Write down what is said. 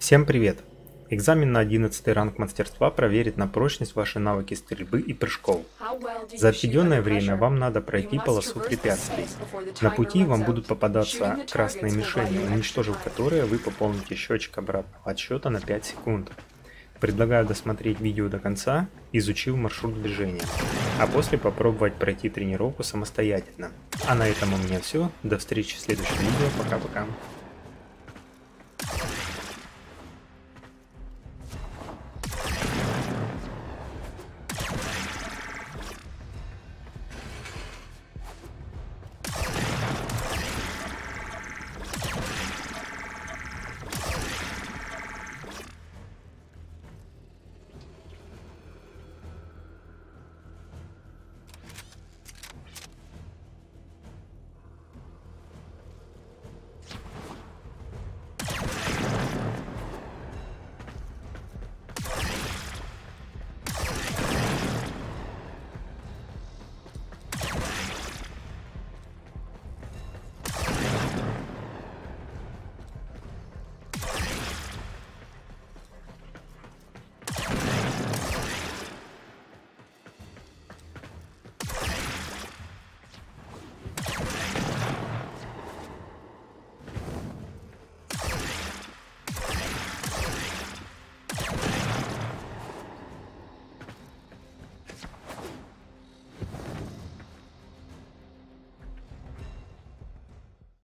Всем привет! Экзамен на 11 ранг мастерства проверит на прочность ваши навыки стрельбы и прыжков. За отведенное время вам надо пройти полосу препятствий. На пути вам будут попадаться красные мишени, уничтожив которые вы пополните счетчик обратного отсчета на 5 секунд. Предлагаю досмотреть видео до конца, изучив маршрут движения, а после попробовать пройти тренировку самостоятельно. А на этом у меня все. До встречи в следующем видео. Пока-пока.